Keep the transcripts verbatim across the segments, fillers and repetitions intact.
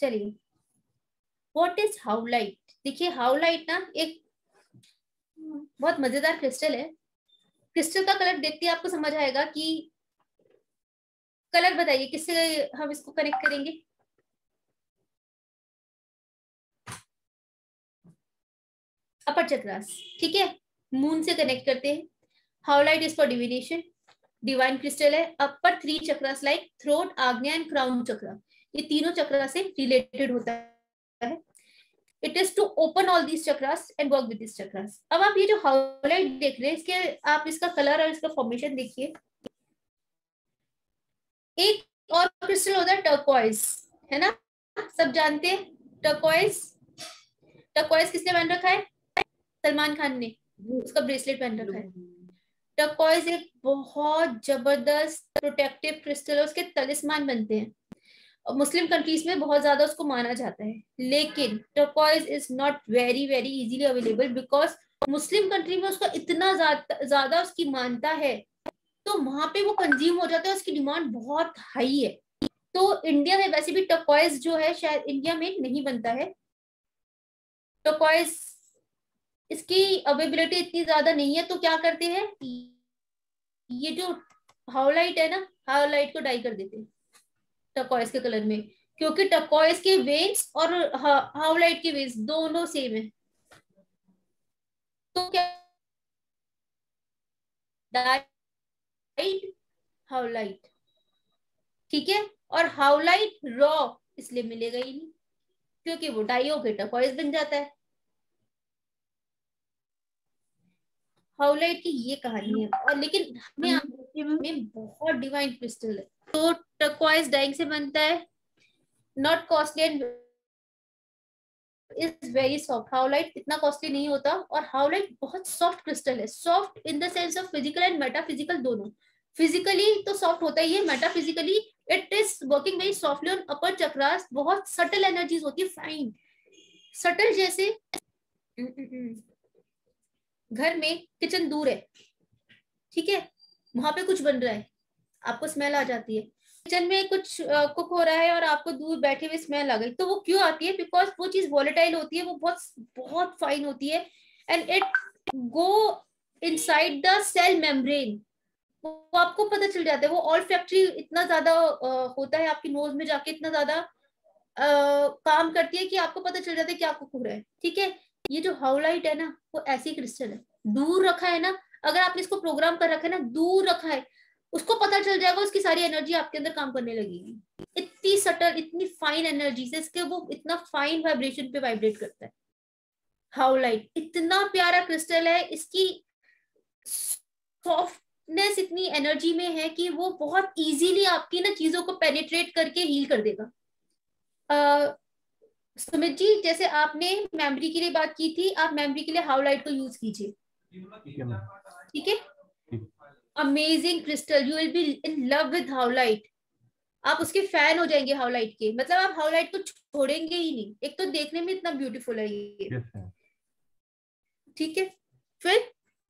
चलिए, what is howlite? देखिए howlite ना एक बहुत मजेदार क्रिस्टल है। क्रिस्टल का कलर देखते ही आपको समझ आएगा कि कलर बताइए किससे हम इसको कनेक्ट करेंगे। अपर चक्रास, ठीक है, मून से कनेक्ट करते हैं। Howlite is for divination, divine crystal है। Upper three chakras like throat, आग्नेय एंड क्राउन चक्रा, ये तीनों चक्रा से रिलेटेड होता है। It is to open all these chakras and work with this chakras. अब आप ये जो हाउलाइट देख रहे हैं, इसके आप इसका कलर और इसका फॉर्मेशन देखिए। एक और क्रिस्टल होता है टर्कोइज, है ना, सब जानते हैं टर्कोइज। टर्कोइज किसने पहन रखा है? सलमान खान ने, उसका ब्रेसलेट पहन रखा है। टर्कोइज एक बहुत जबरदस्त प्रोटेक्टिव क्रिस्टल है, उसके तलिस्मान बनते हैं और मुस्लिम कंट्रीज में बहुत ज्यादा उसको माना जाता है। लेकिन turquoise is not very very easily available because Muslim country में उसका इतना ज्यादा उसकी मान्यता है, तो वहां पे वो कंज्यूम हो जाता है, उसकी डिमांड बहुत हाई है। तो इंडिया में वैसे भी टर्कोइज जो है शायद इंडिया में नहीं बनता है। टर्कोइज इसकी अवेलेबिलिटी इतनी ज्यादा नहीं है, तो क्या करते हैं, ये जो हाउलाइट है ना, हाउलाइट को डाई कर देते हैं टर्कोइज के कलर में, क्योंकि टर्कोइज के वेन्स और हाउलाइट के वेन्स दोनों सेम है। तो क्या डाइड हाउलाइट, ठीक है, और हाउलाइट रॉ इसलिए मिलेगा ही नहीं क्योंकि वो डाई होकर टर्कोइज बन जाता है। हाउलाइट की ये कहानी है। और लेकिन हमें में बहुत डिवाइन क्रिस्टल है, तो टर्कोइज डाइंग से बनता है, not costly and is very soft. Howlite इतना कॉस्टली नहीं होता और हाउलाइट बहुत सॉफ्ट क्रिस्टल है। Soft in the sense of physical and metaphysical दोनों। फिजिकली तो सॉफ्ट होता ही है, metaphysically it is working very softly on upper chakras. बहुत सटल एनर्जीज होती है, फाइन सटल। जैसे घर में किचन दूर है, ठीक है, वहां पे कुछ बन रहा है, आपको स्मेल आ जाती है। किचन में कुछ कुक हो रहा है और आपको दूर बैठे हुए स्मेल आ गई, तो वो क्यों आती है? बिकॉज वो चीज वॉलेटाइल होती है, वो बहुत बहुत फाइन होती है and it go inside the cell membrane. वो आपको पता चल जाता है। वो ऑल फैक्ट्री इतना ज्यादा होता है आपकी नोज में जाके, इतना ज्यादा काम करती है कि आपको पता चल जाता है कि आपको कुक रहा है, ठीक है। ये जो हाउलाइट है ना, वो ऐसी क्रिस्टल है, दूर रखा है ना, अगर आपने इसको प्रोग्राम कर रखा है ना, दूर रखा है, उसको पता चल जाएगा, उसकी सारी एनर्जी आपके अंदर काम करने लगेगी। इतनी सटल, इतनी फाइन एनर्जी से इसके, वो इतना फाइन वाइब्रेशन पे वाइब्रेट करता है। हाउलाइट इतना प्यारा क्रिस्टल है, इसकी सॉफ्टनेस इतनी एनर्जी में है कि वो बहुत इजीली आपकी ना चीजों को पेनिट्रेट करके हील कर देगा। सुमित जी, जैसे आपने मेमोरी के लिए बात की थी, आप मेमोरी के लिए हाउलाइट को यूज कीजिए, ठीक है। Amazing crystal, you will be in love with howlite. आप उसके फैन हो जाएंगे हाउलाइट के, मतलब आप हाउलाइट को छोड़ेंगे ही नहीं। एक तो देखने में इतना ब्यूटीफुल है ये, ठीक है। फिर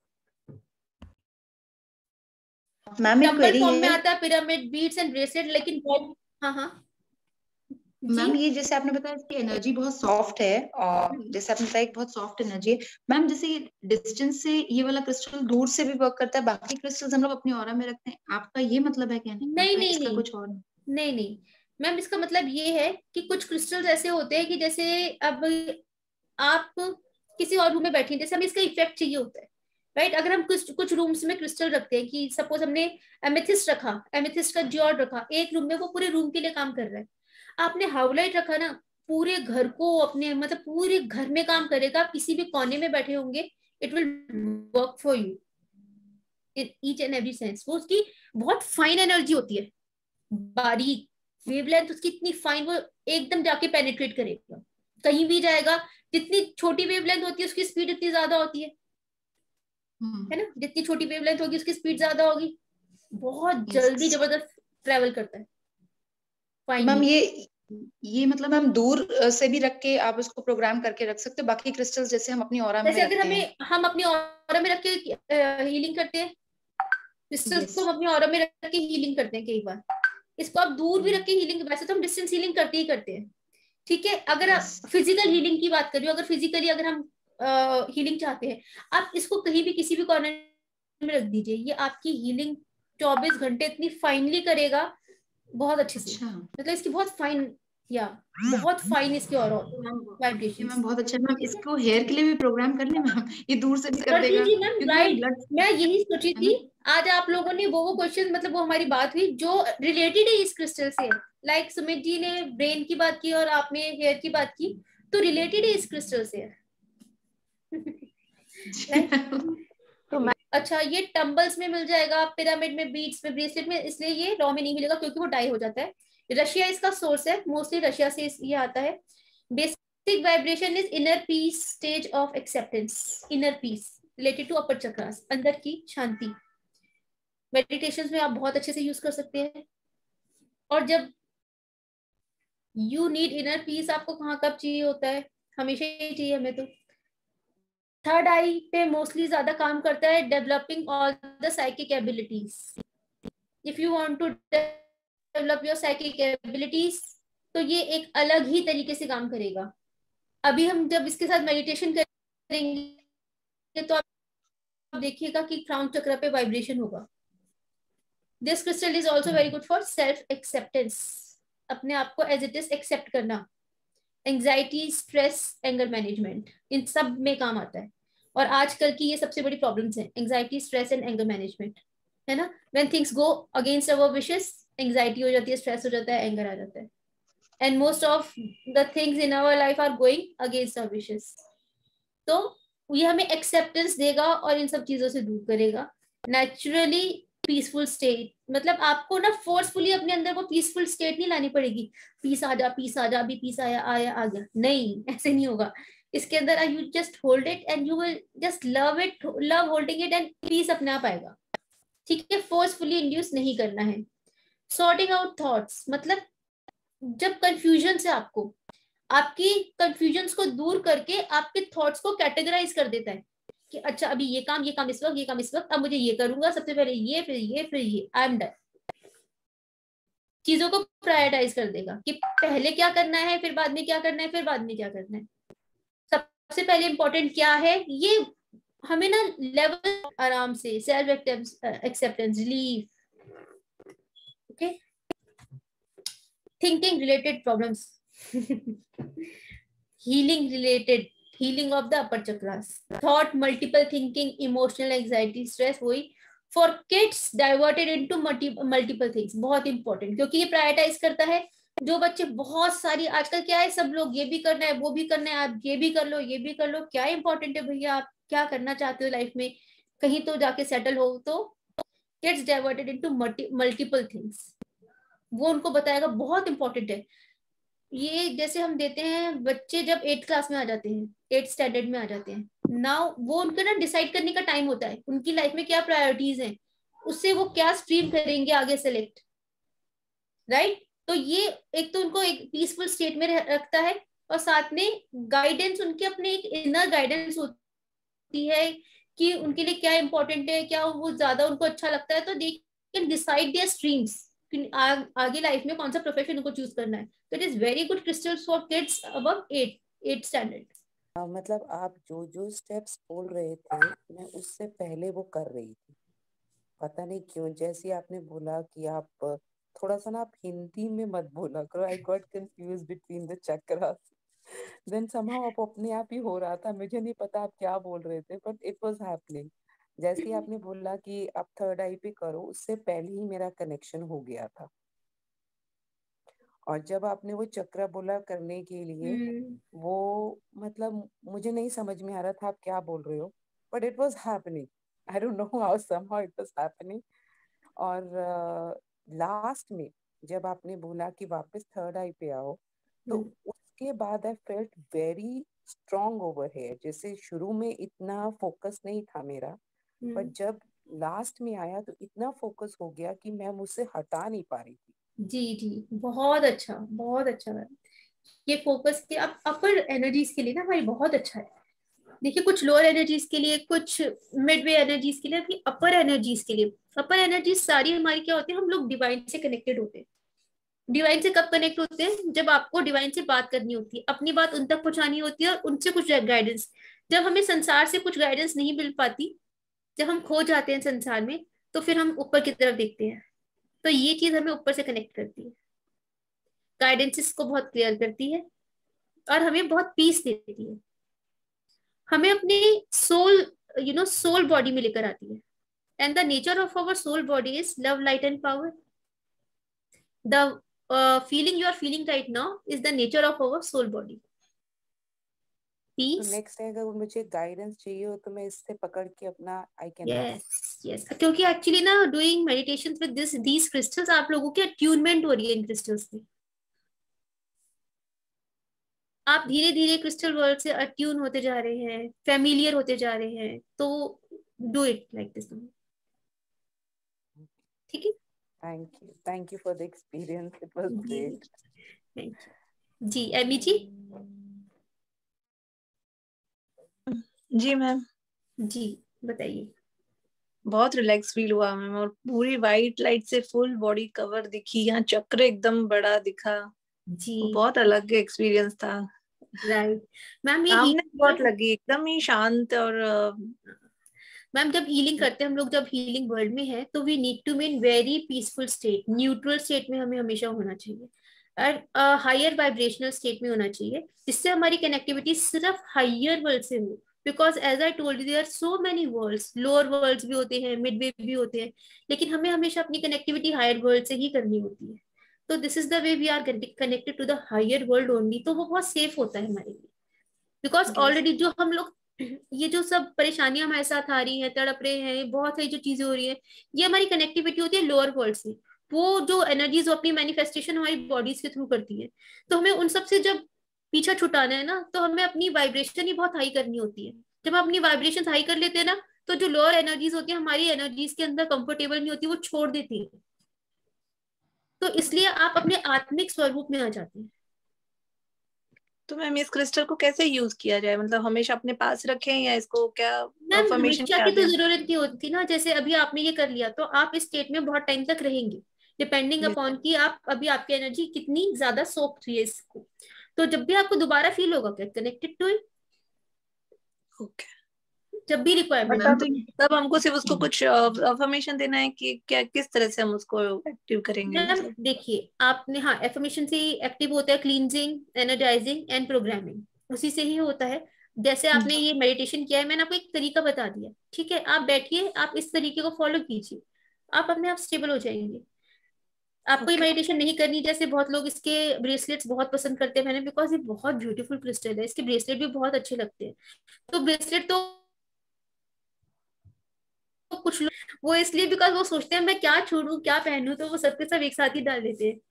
मैम एक क्वेरी फॉर्म में है, आता है पिरामिड, बीड्स एंड ब्रेसलेट, लेकिन हाँ हाँ मैम ये जैसे आपने बताया इसकी एनर्जी बहुत सॉफ्ट है, और जैसे आपने बताया बहुत सॉफ्ट एनर्जी है मैम, जैसे ये डिस्टेंस से ये वाला क्रिस्टल दूर से भी वर्क करता है, बाकी क्रिस्टल्स हम लोग अपनी ऑरा में रखते हैं, आपका ये मतलब है क्या? नहीं नहीं इसका नहीं कुछ और नहीं नहीं मैम, इसका मतलब ये है कि कुछ क्रिस्टल्स ऐसे होते हैं कि जैसे अब आप किसी और रूम में बैठे हैं, जैसे हमें इसका इफेक्ट चाहिए होता है, राइट। अगर हम कुछ कुछ रूम्स में क्रिस्टल रखते हैं, कि सपोज हमने एमेथिस्ट रखा, एमेथिस्ट का जियोड रखा एक रूम में, वो पूरे रूम के लिए काम कर रहा है। आपने हाउलाइट रखा ना, पूरे घर को अपने, मतलब पूरे घर में काम करेगा। किसी भी कोने में बैठे होंगे, it will work for you in each and every sense. वो उसकी बहुत फाइन एनर्जी होती है, बारीक वेवलेंथ उसकी इतनी फाइन, वो एकदम जाके पेनिट्रेट करेगा, कहीं भी जाएगा। जितनी छोटी वेवलेंथ होती है उसकी स्पीड इतनी ज्यादा होती है, है ना, जितनी छोटी वेवलेंथ होगी उसकी स्पीड ज्यादा होगी, बहुत जल्दी जबरदस्त ट्रेवल करता है। मैम ये ये मतलब मैम दूर से भी रख के आप उसको प्रोग्राम करके रख सकते हो, बाकी क्रिस्टल्स जैसे हम अपनी ऑरा में जैसे अगर रखते हमें हैं, हम अपनी ऑरा में रख के हीलिंग करते हैं, क्रिस्टल्स को हम अपनी ऑरा में रख के हीलिंग करते हैं कई बार। इसको आप दूर भी रख के हीलिंग, वैसे तो हम डिस्टेंस हीलिंग करते ही करते हैं, ठीक है, अगर आप फिजिकल हीलिंग की बात कर रही हो, अगर फिजिकली अगर हम हीलिंग चाहते हैं, आप इसको कहीं भी किसी भी कॉर्नर में रख दीजिए, ये आपकी हीलिंग चौबीस घंटे इतनी फाइनली करेगा, बहुत अच्छे से। अच्छा, मतलब इसकी बहुत फाइन, या बहुत फाइन इसकी और वाइब्रेशंस। मैम बहुत अच्छा। मैम इसको हेयर के लिए भी प्रोग्राम कर ले मैम, ये दूर से भी कर कर देगा दीजिए मैम, क्योंकि मैम राइट। ब्लड, मैं यही सोची है थी, ना। आज आप लोगों ने वो वो क्वेश्चन, मतलब वो हमारी बात हुई जो रिलेटेड है इस क्रिस्टल से, लाइक like, सुमित जी ने ब्रेन की बात की और आपने हेयर की बात की, तो रिलेटेड है इस क्रिस्टल से। राइट। तो मैं, अच्छा ये टम्बल्स में मिल जाएगा, पिरामिड में, बीड्स में, ब्रेसलेट में, इसलिए ये रॉ में नहीं मिलेगा क्योंकि वो डाई हो जाता है। रशिया इसका सोर्स है, मोस्टली रशिया से ये आता है। Basic vibration is inner peace, stage of acceptance, inner peace related to upper chakras, अंदर की शांति। मेडिटेशन में आप बहुत अच्छे से यूज कर सकते हैं। और जब यू नीड इनर पीस, आपको कहाँ कब चाहिए होता है, हमेशा ही चाहिए हमें तो। थर्ड आई पे मोस्टली ज्यादा काम करता है developing all the psychic abilities. If you want to develop your psychic abilities, तो ये एक अलग ही तरीके से काम करेगा। अभी हम जब इसके साथ मेडिटेशन करेंगे तो आप देखिएगा कि क्राउन चक्र पे वाइब्रेशन होगा। This crystal is also very good for self acceptance, अपने आप को एज इट इज एक्सेप्ट करना। एंजाइटी, स्ट्रेस, एंगर मैनेजमेंट, इन सब में काम आता है। और आजकल की ये सबसे बड़ी प्रॉब्लम्स हैं, anxiety, stress and anger management, है ना। When things go against our wishes, anxiety हो जाती है, स्ट्रेस हो जाता है, एंगर आ जाता है। And most of the things in our life are going against our wishes. तो ये हमें एक्सेप्टेंस देगा और इन सब चीजों से दूर करेगा। नेचुरली पीसफुल स्टेट, मतलब आपको ना फोर्सफुली अपने अंदर वो पीसफुल स्टेट नहीं लानी पड़ेगी, पीस आ जा, पीस आ जा, अभी पीस आया आया आ गया, नहीं, ऐसे नहीं होगा। इसके अंदर you just hold it and you will just love it, love holding it, and peace अपने आप आएगा। ठीक है, फोर्सफुली इंड्यूस नहीं करना है। सॉर्टिंग आउट थॉट्स, मतलब जब कंफ्यूजन से आपको, आपकी कंफ्यूजन्स को दूर करके आपके थॉट्स को कैटेगराइज कर देता है कि अच्छा अभी ये काम, ये काम इस वक्त, ये काम इस वक्त, अब मुझे ये करूंगा, सबसे पहले ये, फिर ये, फिर ये, आई एम डन। चीजों को प्रायोरिटाइज कर देगा कि पहले क्या करना है, फिर बाद में क्या करना है, फिर बाद में क्या करना है, सबसे पहले इंपॉर्टेंट क्या है। ये हमें ना लेवल आराम से self acceptance, relief. Okay, thinking related problems, healing related, healing of the upper chakras, thought, multiple thinking, emotional anxiety, stress, वही for kids diverted into multi, multiple things, बहुत important, क्योंकि ये प्रायोरिटाइज करता है। जो बच्चे बहुत सारी, आजकल क्या है, सब लोग ये भी करना है, वो भी करना है, आप ये भी कर लो, ये भी कर लो, क्या इंपॉर्टेंट है भैया, आप क्या करना चाहते हो लाइफ में, कहीं तो जाके सेटल हो, तो kids diverted into multiple things, वो उनको बताएगा, बहुत इंपॉर्टेंट है। ये जैसे हम देते हैं, बच्चे जब एट्थ क्लास में आ जाते हैं, एट्थ स्टैंडर्ड में आ जाते हैं नाउ, वो उनका ना डिसाइड करने का टाइम होता है, उनकी लाइफ में क्या प्रायोरिटीज हैं, उससे वो क्या स्ट्रीम करेंगे आगे सेलेक्ट, राइट। तो ये एक तो उनको एक पीसफुल स्टेट में रखता है, और साथ में गाइडेंस, उनके अपने एक इनर गाइडेंस होती है कि उनके लिए क्या इंपॉर्टेंट है, क्या वो ज्यादा उनको अच्छा लगता है, तो they can decide their streams, ah, आगे लाइफ में कौन सा प्रोफेशन उनको चूज करना है। तो it is very good crystals for kids above eight eight standard. हाँ, मतलब आप जो जो स्टेप्स बोल रहे थे मैं उससे पहले वो कर रही थी, पता नहीं क्यों। जैसे आपने बोला कि आप थोड़ा सा ना, आप हिंदी में मत बोला करो, I got confuse between the chakras, then somehow आप अपने आप ही हो रहा था, मुझे नहीं पता आप क्या बोल रहे थे, बट इट वाज हैपनिंग। जैसे ही आपने बोला कि आप थर्ड आई पे करो, उससे पहले ही मेरा कनेक्शन हो गया था। और जब आपने वो चक्र बोला करने के लिए, वो मतलब मुझे नहीं समझ में आ रहा था आप क्या बोल रहे हो, but it was happening, I don't know how, somehow it was happening. और लास्ट uh, में जब आपने बोला कि वापस थर्ड आई पे आओ, तो उसके बाद I felt very strong over here. जैसे शुरू में इतना फोकस नहीं था मेरा, पर जब लास्ट में आया तो इतना फोकस हो गया कि मैं मुझसे हटा नहीं पा रही थी। जी जी, बहुत अच्छा, बहुत अच्छा मैम। ये फोकस के अब अपर एनर्जीज के लिए ना हमारी बहुत अच्छा है। देखिए, कुछ लोअर एनर्जीज के लिए, कुछ मिडवे एनर्जीज के लिए, अभी अपर एनर्जीज के लिए, अपर एनर्जीज सारी हमारी क्या होती है, हम लोग डिवाइन से कनेक्टेड होते हैं। डिवाइन से कब कनेक्ट होते हैं? जब आपको डिवाइन से बात करनी होती है, अपनी बात उन तक पहुंचानी होती है और उनसे कुछ गाइडेंस। जब हमें संसार से कुछ गाइडेंस नहीं मिल पाती, जब हम खो जाते हैं संसार में, तो फिर हम ऊपर की तरफ देखते हैं। तो ये चीज हमें ऊपर से कनेक्ट करती है, गाइडेंसेस को बहुत क्लियर करती है और हमें बहुत पीस देती है। हमें अपने soul, you know soul body में लेकर आती है। And the nature of our soul body is love, light and power. The feeling you are feeling right now is the nature of our soul body. तो next है, अगर मुझे guidance चाहिए हो तो मैं इससे पकड़ के अपना आई कैन यस यस क्योंकि एक्चुअली ना doing meditation with this these crystals, आप लोगों की अट्यूनमेंट हो रही है इन क्रिस्टल्स में। आप धीरे धीरे क्रिस्टल वर्ल्ड से अट्यून होते जा रहे हैं, फेमिलियर होते जा रहे हैं। तो डू इट लाइक दिस। ठीक है, thank you thank you for the experience, it was great. Thank you जी। एमी जी। जी मैम। जी बताइए। बहुत रिलैक्स फील हुआ मैम, और पूरी वाइट लाइट से फुल बॉडी कवर दिखी, यहाँ चक्र एकदम बड़ा दिखा जी। बहुत अलग एक्सपीरियंस था। राइट मैम, ये सामने बहुत लगी, एकदम ही शांत। और मैम जब हीलिंग करते हैं हम लोग, जब हीलिंग वर्ल्ड में है, तो we need to main very peaceful state, neutral state में हमें हमेशा होना चाहिए, और हायर वाइब्रेशनल स्टेट में होना चाहिए, जिससे हमारी कनेक्टिविटी सिर्फ हायर वर्ल्ड से हो। Because as I told you, there are so many worlds, lower worlds भी होते हैं, मिड वे भी होते हैं, लेकिन हमें हमेशा अपनी कनेक्टिविटी हायर वर्ल्ड से ही करनी होती है। तो this is the way we are connected to the higher world only. तो वो बहुत सेफ होता है हमारे लिए, बिकॉज ऑलरेडी जो हम लोग, ये जो सब परेशानियां हमारे साथ आ रही हैं, तड़प रहे हैं, बहुत सारी जो चीजें हो रही है, ये हमारी कनेक्टिविटी होती है लोअर वर्ल्ड से। वो जो एनर्जीज अपनी मैनिफेस्टेशन हमारी बॉडीज के थ्रू करती है, तो हमें उन सब से जब पीछा छुटाना है ना, तो हमें अपनी वाइब्रेशन ही बहुत हाई करनी होती है। जब हम अपनी वाइब्रेशन हाई कर लेते हैं ना, तो जो लोअर एनर्जीज होती है हमारी एनर्जीज के अंदर कंफर्टेबल नहीं होती, वो छोड़ देती है। तो इसलिए आप अपने आत्मिक स्वरूप में आ जाते हैं। तो मैम इस क्रिस्टल को कैसे यूज किया जाए? मतलब हमेशा अपने पास रखें या इसको क्या हमेशा की तो जरूरत नहीं होती ना। जैसे अभी आपने ये कर लिया, तो आप इस स्टेट में बहुत टाइम तक रहेंगे, डिपेंडिंग अपॉन कि आप अभी आपकी एनर्जी कितनी ज्यादा सोक हुई है इसको। तो जब भी आपको दोबारा फील होगा, get connected to it. Okay, जब भी रिक्वायरमेंट। तब हमको सिर्फ उसको कुछ अफर्मेशन देना है कि क्या, किस तरह से हम उसको एक्टिव करेंगे? मतलब देखिए आपने, हाँ, अफर्मेशन से एक्टिव होता है क्लींजिंग, एनर्जाइजिंग एंड प्रोग्रामिंग, उसी से ही होता है। जैसे आपने ये मेडिटेशन किया है, मैंने आपको एक तरीका बता दिया, ठीक है? आप बैठिए, आप इस तरीके को फॉलो कीजिए, आप अपने आप स्टेबल हो जाएंगे। आपको ये मेडिटेशन नहीं करनी, जैसे बहुत लोग इसके ब्रेसलेट्स बहुत पसंद करते हैं मैंने, बिकॉज ये बहुत ब्यूटीफुल क्रिस्टल है, इसके ब्रेसलेट भी बहुत अच्छे लगते हैं। तो ब्रेसलेट तो तो कुछ लोग वो इसलिए बिकॉज वो सोचते हैं मैं क्या छोड़ू क्या पहनूं, तो वो सबके सब एक साथ ही डाल देते हैं।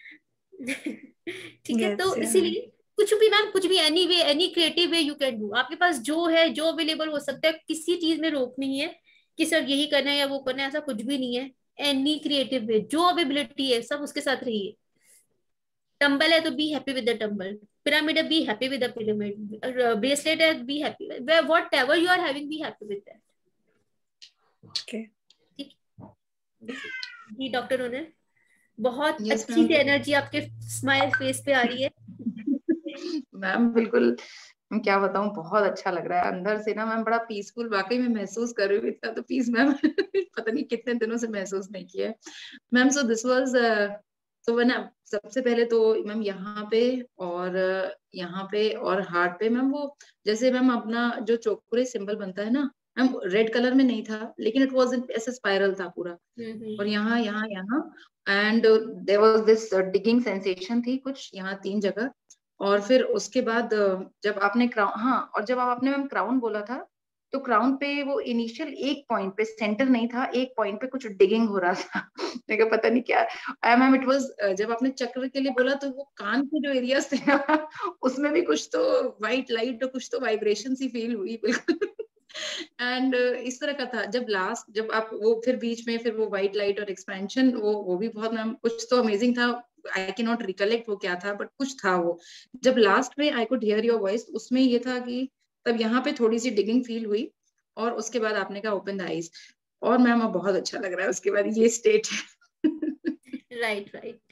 ठीक है, तो इसीलिए कुछ भी मैम, कुछ भी, any way, any creative way you can do. आपके पास जो है, जो अवेलेबल हो सकता है, किसी चीज में रोक नहीं है कि सर यही करना है या वो करना है, ऐसा कुछ भी नहीं है। एनी क्रिएटिव वे, जो अवेबिलिटी है, सब उसके साथ रहिए। टम्बल है तो be happy with the tumble, pyramid है be happy with the pyramid, bracelet है be happy, whatever you are having be happy with that. Okay, ठीक जी। डॉक्टर ओनर, बहुत yes, अच्छी सी एनर्जी आपके स्माइल फेस पे आ रही है। मैम बिल्कुल, मैं क्या बताऊं, बहुत अच्छा लग रहा है अंदर से ना मैम, बड़ा पीसफुल वाकई में महसूस कर रही हूँ। इतना तो पीस मैम पता नहीं कितने दिनों से महसूस नहीं किया मैम। सो दिस वाज, तो ना सबसे पहले तो मैम यहाँ पे और यहाँ पे और हार्ट पे मैम, वो जैसे मैम अपना जो चोकुरे सिंबल बनता है ना मैम, रेड कलर में नहीं था, लेकिन इट वाज ऐसा स्पाइरल था पूरा, और यहाँ यहाँ यहाँ and there was this digging sensation थी कुछ यहाँ तीन जगह। और फिर उसके बाद जब आपने क्राउन, हाँ, और जब आप आपने मैम क्राउन बोला था, तो क्राउन पे वो इनिशियल एक पॉइंट पे, सेंटर नहीं था, एक पॉइंट पे कुछ डिगिंग हो रहा था मैं कहा पता नहीं क्या है मैम। इट वाज, जब आपने चक्र के लिए बोला, तो वो कान के जो एरियाज थे ना उसमें भी कुछ तो व्हाइट लाइट और कुछ तो वाइब्रेशन सी फील हुई बिल्कुल एंड uh, इस तरह का था। जब लास्ट, जब आप वो फिर बीच में फिर वो व्हाइट लाइट और एक्सपेंशन, वो वो भी बहुत मैम कुछ तो अमेजिंग था। आई कैन नॉट रिकलेक्ट वो क्या था, बट कुछ था वो। जब लास्ट में I could hear your voice, उसमें ये था कि तब यहाँ पे थोड़ी सी डिगिंग फील हुई, और उसके बाद आपने कहा ओपन द आईज, और मैम अब बहुत अच्छा लग रहा है उसके बाद, ये स्टेट राइट राइट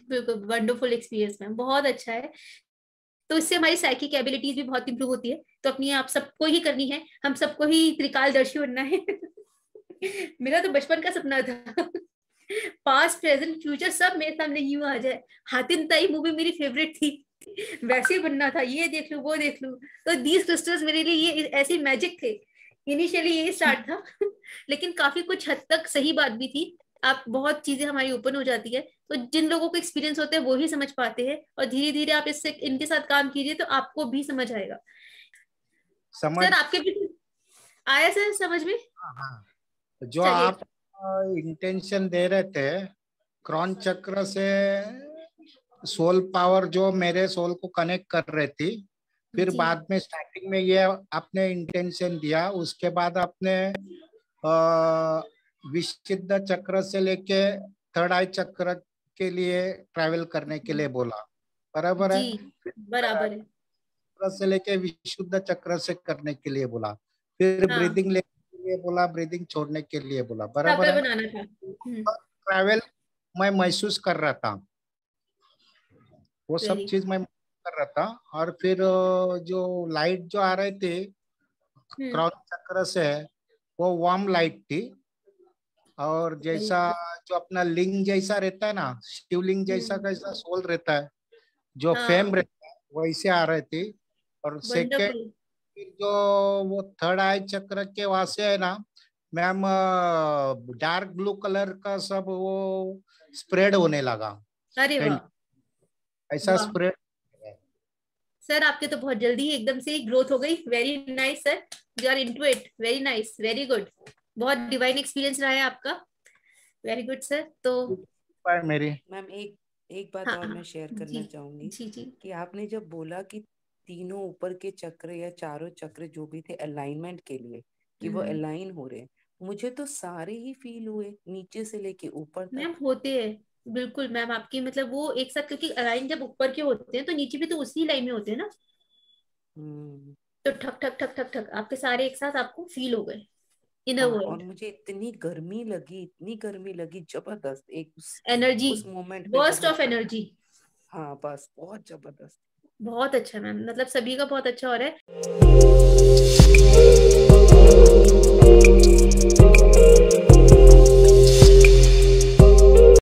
बिल्कुल वंडरफुल एक्सपीरियंस मैम, बहुत अच्छा है। तो इससे हमारी साइकिक एबिलिटीज भी बहुत इंप्रूव होती है। तो अपनी आप सबको ही करनी है, हम सबको ही त्रिकालदर्शी बनना है। मेरा तो बचपन का सपना था, पास्ट प्रेजेंट फ्यूचर सब मेरे सामने यूं आ जाए। हातिम ताई मूवी मेरी फेवरेट थी, वैसे ही बनना था, ये देख लूं वो देख लूं। तो दीज क्रिस्टल्स मेरे लिए ये ऐसी मैजिक थे। इनिशियली यही स्टार्ट था। लेकिन काफी कुछ हद तक सही बात भी थी। आप बहुत चीजें हमारी ओपन हो जाती है, तो जिन लोगों को एक्सपीरियंस होते हैं वो ही समझ पाते हैं, और धीरे धीरे आप इससे इनके साथ काम कीजिए तो आपको भी समझ आएगा। समझ सर आपके भी आया सर समझ में? हाँ हाँ, जो आप इंटेंशन दे रहे थे क्रॉन चक्र से सोल पावर जो मेरे सोल को कनेक्ट कर रही थी, फिर बाद में स्टार्टिंग में ये आपने इंटेंशन दिया, उसके बाद आपने विशुद्ध चक्र से लेके थर्ड आई चक्र के लिए ट्रैवल करने के लिए बोला, बराबर है? बराबर है। चक्र से लेके विशुद्ध चक्र से करने के लिए बोला, फिर हाँ। ब्रीदिंग लेने के लिए बोला, ब्रीदिंग छोड़ने के लिए बोला, बराबर है? बनाना था। ट्रैवल मैं महसूस कर रहा था, वो सब चीज मैं कर रहा था। और फिर जो लाइट जो आ रहे थे क्रॉन चक्र से, वो वार्म लाइट थी, और जैसा जो अपना लिंग जैसा रहता है ना, शिवलिंग जैसा कैसा सोल रहता है, जो हाँ। फेम रहता है, वैसे आ रहे थे। और सेकेंड जो वो थर्ड आई चक्र के वहां से है ना मैम, डार्क ब्लू कलर का सब वो स्प्रेड होने लगा। अरे वाह, ऐसा स्प्रेड। सर आपके तो बहुत जल्दी एकदम से ग्रोथ हो गई। Very nice sir, you are into it, very nice, very good, बहुत डिवाइन एक्सपीरियंस रहा है आपका, वेरी गुड सर। तो मेरी मैम एक एक बात हाँ, और मैं शेयर करना चाहूंगी जी, जी. कि आपने जब बोला कि तीनों ऊपर के चक्र या चारों चक्र जो भी थे अलाइनमेंट के लिए कि वो अलाइन हो रहे, मुझे तो सारे ही फील हुए नीचे से लेके ऊपर तक। मैम होते हैं बिल्कुल मैम, आपकी मतलब वो एक साथ, क्योंकि अलाइन जब ऊपर के होते हैं तो नीचे भी तो उसी लाइन में होते हैं ना, तो ठक ठक ठक ठक ठक आपके सारे एक साथ आपको फील हो गए इनर वर्ल्ड। और मुझे इतनी गर्मी लगी, इतनी गर्मी लगी, जबरदस्त एक एनर्जी, उस मोमेंट बर्स्ट ऑफ एनर्जी। हाँ बस बहुत जबरदस्त, बहुत अच्छा मैम, मतलब सभी का बहुत अच्छा हो रहा है।